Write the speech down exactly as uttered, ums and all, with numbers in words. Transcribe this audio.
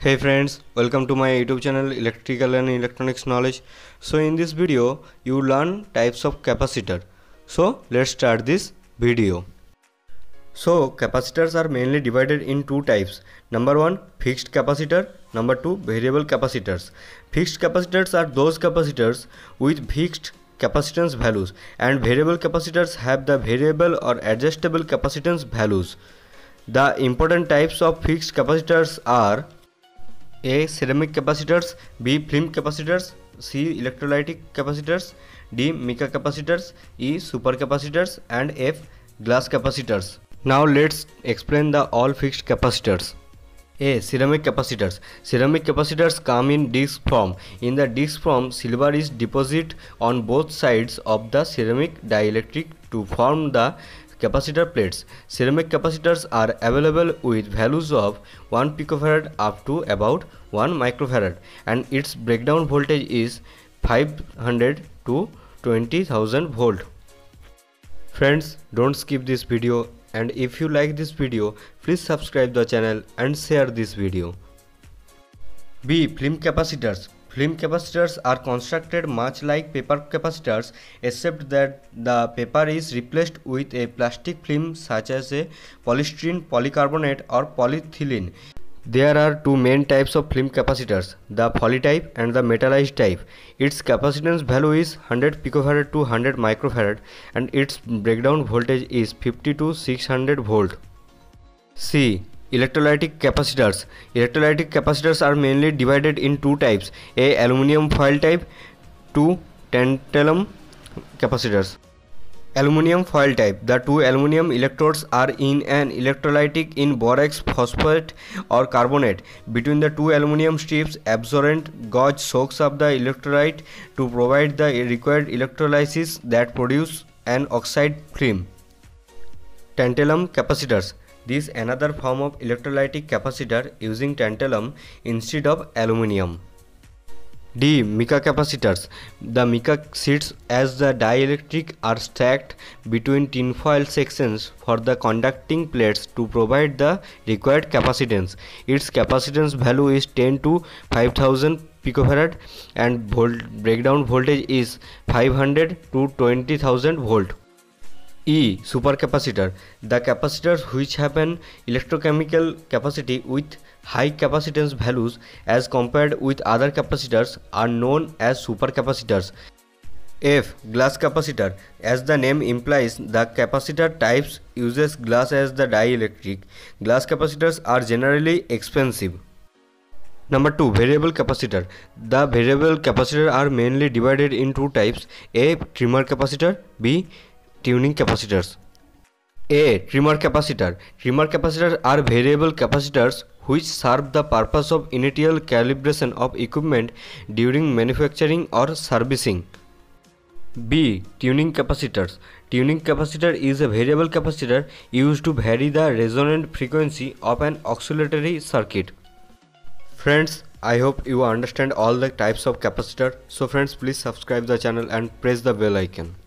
Hey friends, welcome to my YouTube channel Electrical and Electronics Knowledge. So in this video you learn types of capacitor. So let's start this video. So capacitors are mainly divided in two types. Number one, fixed capacitor. Number two, variable capacitors. Fixed capacitors are those capacitors with fixed capacitance values, and variable capacitors have the variable or adjustable capacitance values. The important types of fixed capacitors are A. Ceramic capacitors, B. Film capacitors, C. Electrolytic capacitors, D. Mica capacitors, E. Supercapacitors, and F. Glass capacitors. Now let's explain the all fixed capacitors. A. Ceramic capacitors. Ceramic capacitors come in disc form. In the disc form, silver is deposited on both sides of the ceramic dielectric to form the capacitor plates. Ceramic capacitors are available with values of one picofarad up to about one microfarad, and its breakdown voltage is five hundred to twenty thousand volt. Friends, don't skip this video, and if you like this video, please subscribe the channel and share this video. B. Film capacitors. Film capacitors are constructed much like paper capacitors, except that the paper is replaced with a plastic film such as a polystyrene, polycarbonate, or polyethylene. There are two main types of film capacitors, the poly type and the metallized type. Its capacitance value is one hundred picofarad to one hundred microfarad, and its breakdown voltage is fifty to six hundred volt. C. Electrolytic capacitors. Electrolytic capacitors are mainly divided in two types, A. Aluminum foil type, two. Tantalum capacitors. Aluminum foil type. The two aluminum electrodes are in an electrolytic in borax, phosphate, or carbonate. Between the two aluminum strips, absorbent gauze soaks up the electrolyte to provide the required electrolysis that produce an oxide film. Tantalum capacitors. This is another form of electrolytic capacitor using tantalum instead of aluminum. D. Mica capacitors. The mica sheets as the dielectric are stacked between tinfoil sections for the conducting plates to provide the required capacitance. Its capacitance value is ten to five thousand picofarad, and volt breakdown voltage is five hundred to twenty thousand volt. E. Supercapacitor. The capacitors which have an electrochemical capacity with high capacitance values as compared with other capacitors are known as supercapacitors. F. Glass capacitor. As the name implies, the capacitor types uses glass as the dielectric. Glass capacitors are generally expensive. Number two. Variable capacitor. The variable capacitor are mainly divided in two types, A. Trimmer capacitor, B. Tuning capacitors. A. Trimmer capacitor. Trimmer capacitors are variable capacitors which serve the purpose of initial calibration of equipment during manufacturing or servicing. B. Tuning capacitors. Tuning capacitor is a variable capacitor used to vary the resonant frequency of an oscillatory circuit. Friends, I hope you understand all the types of capacitor. So friends, please subscribe the channel and press the bell icon.